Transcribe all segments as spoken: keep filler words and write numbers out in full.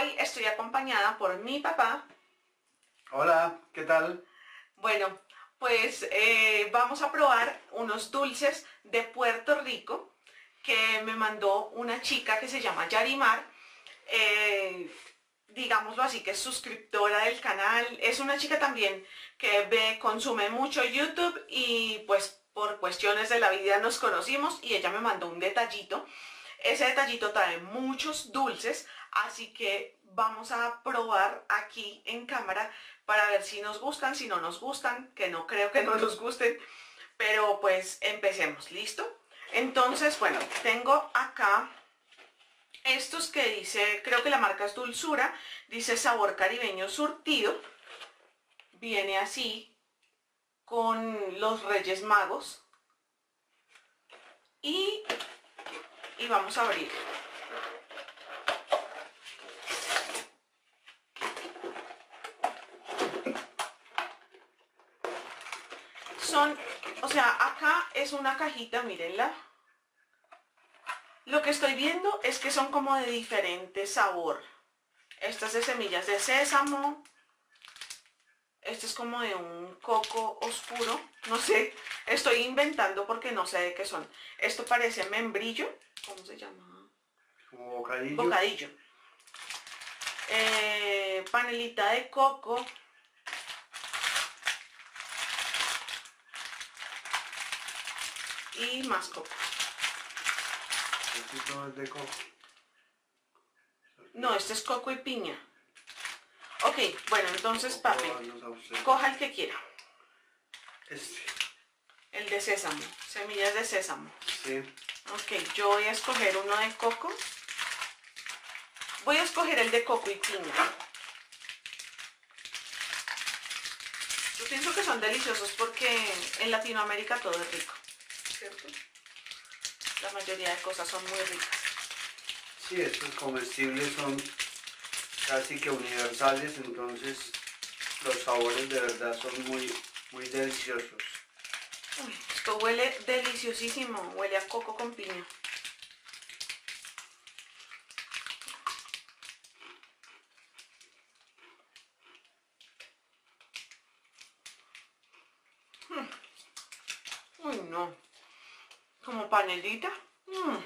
Hoy estoy acompañada por mi papá. Hola, ¿qué tal? Bueno, pues eh, vamos a probar unos dulces de Puerto Rico que me mandó una chica que se llama Yarimar. Eh, digámoslo así, que es suscriptora del canal. Es una chica también que ve, consume mucho YouTube y pues por cuestiones de la vida nos conocimos y ella me mandó un detallito. Ese detallito trae muchos dulces, así que vamos a probar aquí en cámara para ver si nos gustan, si no nos gustan, que no creo que no nos gusten, pero pues empecemos, ¿listo? Entonces, bueno, tengo acá estos que dice, creo que la marca es Dulzura, dice sabor caribeño surtido, viene así con los Reyes Magos y, y vamos a abrir. Son, o sea, acá es una cajita, mírenla. Lo que estoy viendo es que son como de diferente sabor. Esta es de semillas de sésamo. Este es como de un coco oscuro. No sé, estoy inventando porque no sé de qué son. Esto parece membrillo. ¿Cómo se llama? Como bocadillo. Bocadillo. Eh, panelita de coco. Y más coco. Esto es de coco. No, este es coco y piña. Ok, bueno, entonces, papi, coja el que quiera. Este. El de sésamo, semillas de sésamo. Sí. Ok, yo voy a escoger uno de coco. Voy a escoger el de coco y piña. Yo pienso que son deliciosos porque en Latinoamérica todo es rico, ¿cierto? La mayoría de cosas son muy ricas. Sí, estos comestibles son casi que universales, entonces los sabores de verdad son muy, muy deliciosos. Uy, esto huele deliciosísimo, huele a coco con piña. Mm. Uy, no. Como panelita. Mm.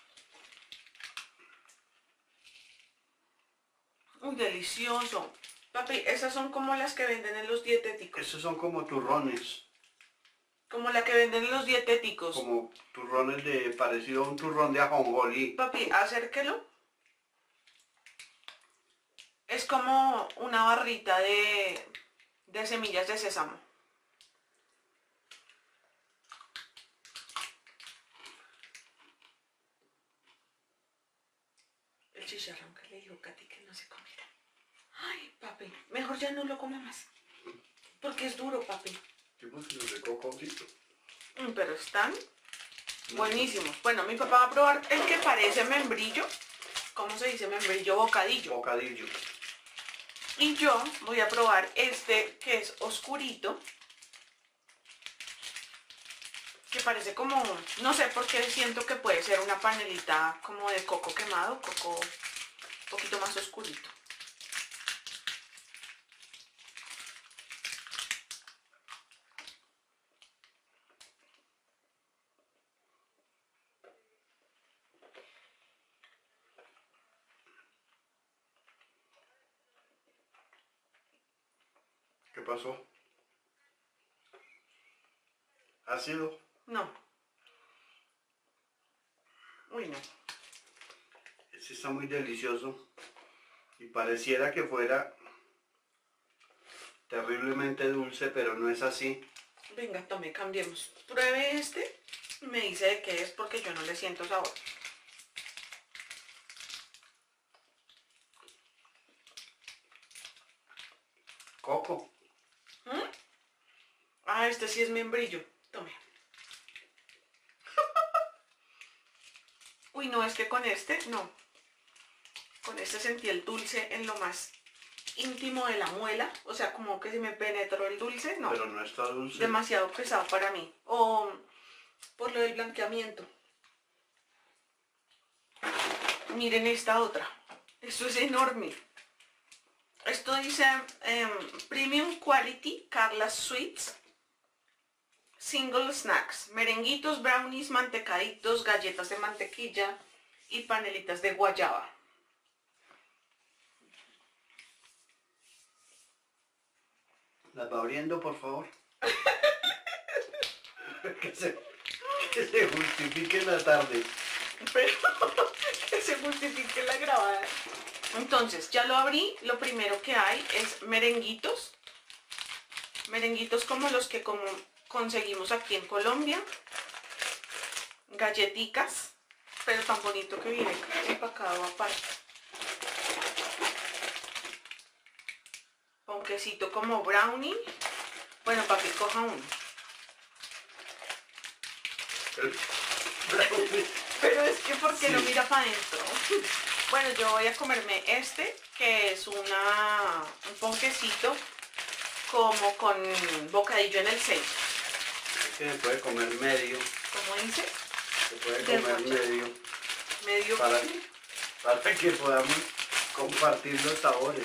Uy, delicioso. Papi, esas son como las que venden en los dietéticos. Estos son como turrones. Como la que venden en los dietéticos. Como turrones de, parecido a un turrón de ajonjolí. Papi, acérquelo. Es como una barrita de, de semillas de sésamo. El chicharrón que le dijo Katy que no se comiera. Ay, papi, mejor ya no lo come más. Porque es duro, papi. Yo puse los de cocosito. Mm, pero están buenísimos. Bueno, mi papá va a probar el que parece membrillo. ¿Cómo se dice membrillo? Bocadillo. Bocadillo. Y yo voy a probar este que es oscurito. Que parece como, no sé por qué siento que puede ser una panelita como de coco quemado, coco un poquito más oscurito. ¿Qué pasó? ¿Ácido? No. Uy, no. Este está muy delicioso. Y pareciera que fuera terriblemente dulce, pero no es así. Venga, tome, cambiemos. Pruebe este y me dice de qué es porque yo no le siento sabor. Coco. ¿Mm? Ah, este sí es membrillo. Tome. Uy, no, es que con este, no. Con este sentí el dulce en lo más íntimo de la muela. O sea, como que se me penetró el dulce, no. Pero no está dulce. Demasiado pesado para mí. O por lo del blanqueamiento. Miren esta otra. Esto es enorme. Esto dice um, Premium Quality Carla's Sweets Single Snacks. Merenguitos, brownies, mantecaditos, galletas de mantequilla y panelitas de guayaba. ¿Las va abriendo, por favor? que, se, que se justifique la tarde. Pero que se justifique la grabada. Entonces, ya lo abrí. Lo primero que hay es merenguitos. Merenguitos como los que como conseguimos aquí en Colombia. Galletitas. Pero tan bonito que viene empacado aparte. Ponquecito como brownie. Bueno, para que coja uno. Pero es que ¿por qué sí. no mira para adentro? Bueno, yo voy a comerme este, que es una, un ponquecito como con bocadillo en el centro. Se puede comer medio. ¿Cómo dice? Se puede comer medio. Medio. Para, para que podamos compartir los sabores.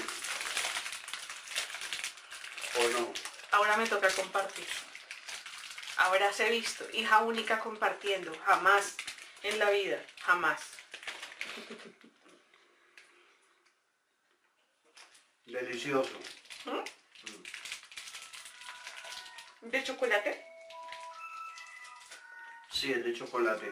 ¿O no? Ahora me toca compartir. Ahora se ha visto, hija única compartiendo. Jamás en la vida, jamás. Delicioso. ¿Mm? ¿De chocolate? Sí, es de chocolate.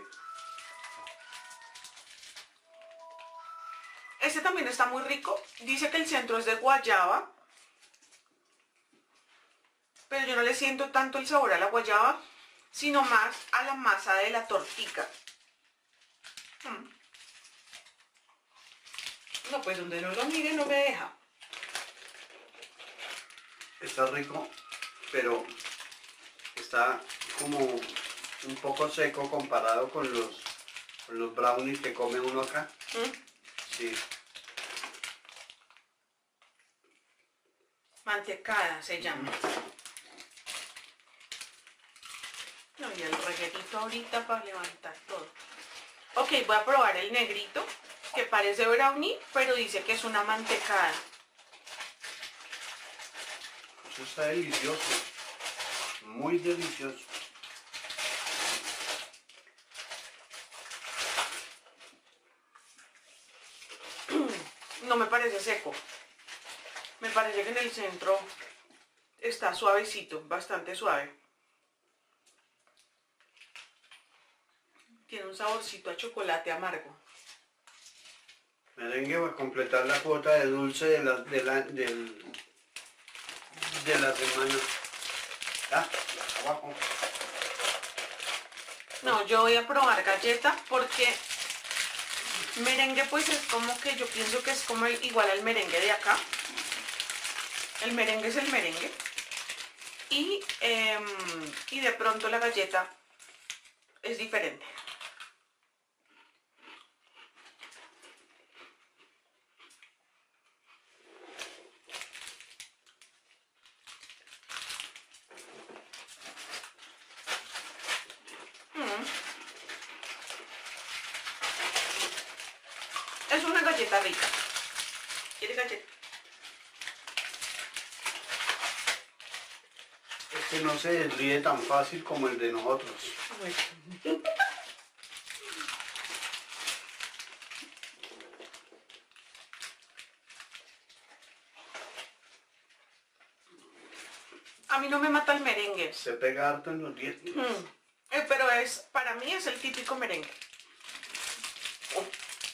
Este también está muy rico. Dice que el centro es de guayaba. Pero yo no le siento tanto el sabor a la guayaba, sino más a la masa de la tortica. Mm. No, pues donde no lo mire no me deja. Está rico, pero está como un poco seco comparado con los, con los brownies que come uno acá. ¿Mm? Sí. Mantecada se llama. No, y el reguerito ahorita para levantar todo. Ok, voy a probar el negrito, que parece brownie, pero dice que es una mantecada. Eso está delicioso. Muy delicioso. No me parece seco. Me parece que en el centro está suavecito, bastante suave. Tiene un saborcito a chocolate amargo. Merengue va a completar la cuota de dulce de la, de la, del, de la semana. Ah, abajo. No, yo voy a probar galleta porque merengue pues es como que yo pienso que es como el, igual al merengue de acá. El merengue es el merengue. Y, eh, y de pronto la galleta es diferente. Es una galleta rica. ¿Quieres galleta? Es que no se desríe tan fácil como el de nosotros. A mí no me mata el merengue. Se pega harto en los dientes. Mm. Eh, pero es, para mí es el típico merengue. Oh.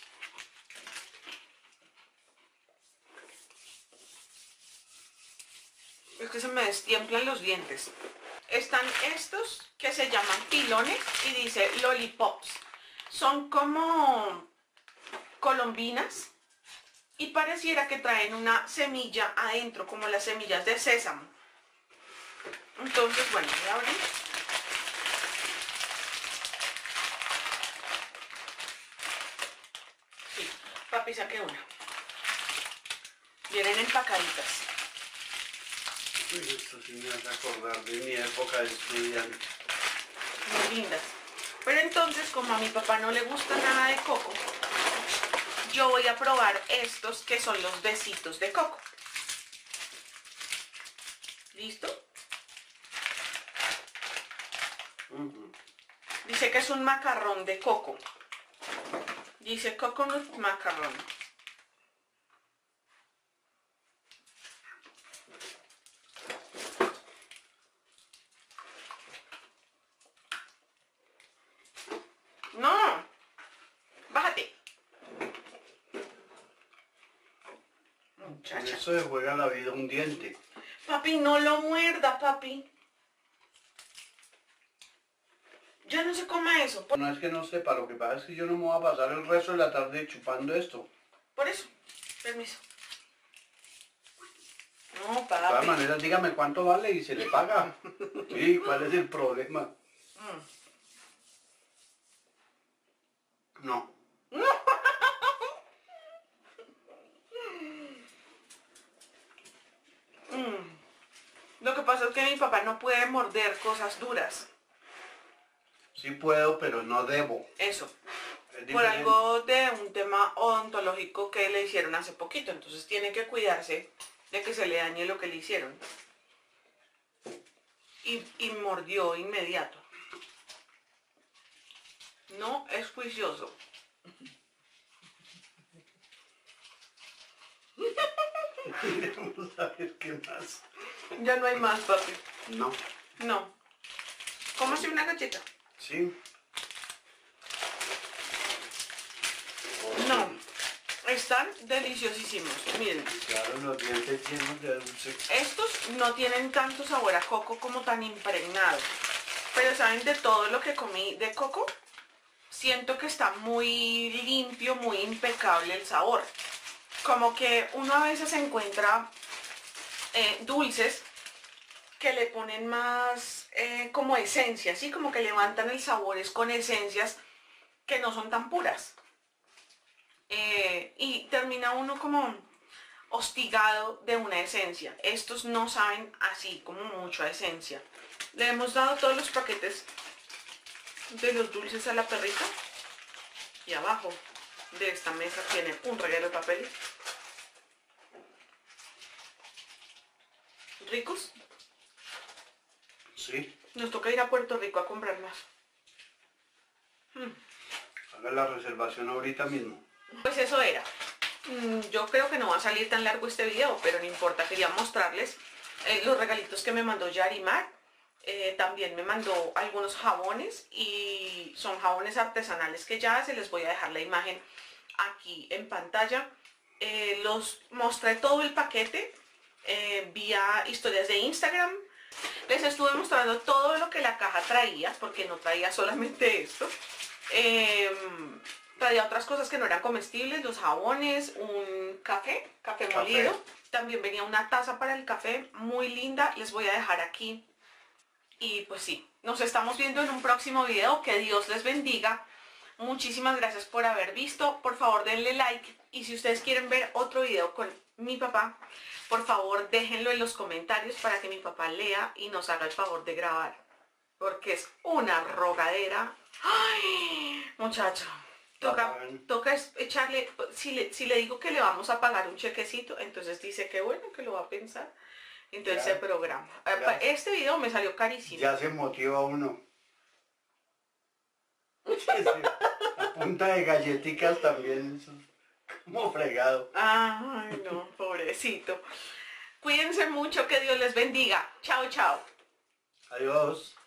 Es que se me destiemplan los dientes. Están estos que se llaman pilones y dice lollipops. Son como colombinas y pareciera que traen una semilla adentro, como las semillas de sésamo. Entonces, bueno, voy a abrir. Sí, papi, saqué una. Vienen empacaditas. Uy, esto sí me hace acordar de mi época de estudiante. Muy lindas. Pero entonces, como a mi papá no le gusta nada de coco, yo voy a probar estos que son los besitos de coco. ¿Listo? Uh-huh. Dice que es un macarrón de coco. Dice coconut macarrón. No, bájate. Muchacha. Eso le juega la vida un diente. Papi, no lo muerda, papi. Yo no se coma eso. Por, No es que no sepa, lo que pasa es que yo no me voy a pasar el resto de la tarde chupando esto. por eso, permiso. No, De todas papi. maneras, dígame cuánto vale y se le paga. Sí, ¿cuál es el problema? Mm. No. Mm. Lo que pasa es que mi papá no puede morder cosas duras. Sí puedo, pero no debo. Eso. Es Por diferente. algo de un tema odontológico que le hicieron hace poquito. Entonces tiene que cuidarse de que se le dañe lo que le hicieron. Y, y mordió inmediato. No es juicioso. Queremos saber qué más. Ya no hay más, papi. No. No. Cómase una galleta. Sí. No. Están deliciosísimos. Miren. Claro, los dientes llenos de dulce. Estos no tienen tanto sabor a coco como tan impregnado. Pero saben, de todo lo que comí de coco, siento que está muy limpio, muy impecable el sabor. Como que uno a veces encuentra eh, dulces que le ponen más eh, como esencia, ¿sí? Como que levantan el sabores con esencias que no son tan puras. Eh, y termina uno como hostigado de una esencia. Estos no saben así como mucho a esencia. Le hemos dado todos los paquetes de los dulces a la perrita. Y abajo de esta mesa tiene un regalo de papel. ¿Ricos? Sí. Nos toca ir a Puerto Rico a comprar más. Mm. Haga la reservación ahorita mismo. Pues eso era. Mm, Yo creo que no va a salir tan largo este video, pero no importa, quería mostrarles eh, los regalitos que me mandó Yarimar. Eh, también me mandó algunos jabones y son jabones artesanales que ya se les voy a dejar la imagen aquí en pantalla. Eh, los mostré todo el paquete eh, vía historias de Instagram. Les estuve mostrando todo lo que la caja traía, porque no traía solamente esto. Eh, traía otras cosas que no eran comestibles, los jabones, un café, café Café. molido. También venía una taza para el café, muy linda. Les voy a dejar aquí. Y pues sí, nos estamos viendo en un próximo video. Que Dios les bendiga. Muchísimas gracias por haber visto. Por favor, denle like. Y si ustedes quieren ver otro video con mi papá, por favor, déjenlo en los comentarios para que mi papá lea y nos haga el favor de grabar. Porque es una rogadera. ¡Ay! Muchacho, toca, toca es- echarle... Si le, si le digo que le vamos a pagar un chequecito, entonces dice que bueno, que lo va a pensar. Entonces Ya. se programa. Ya. Este video me salió carísimo. Ya se motiva uno. Sí, sí. A punta de galletitas también. Eso es como fregado. Ay, no, pobrecito. Cuídense mucho, que Dios les bendiga. Chao, chao. Adiós.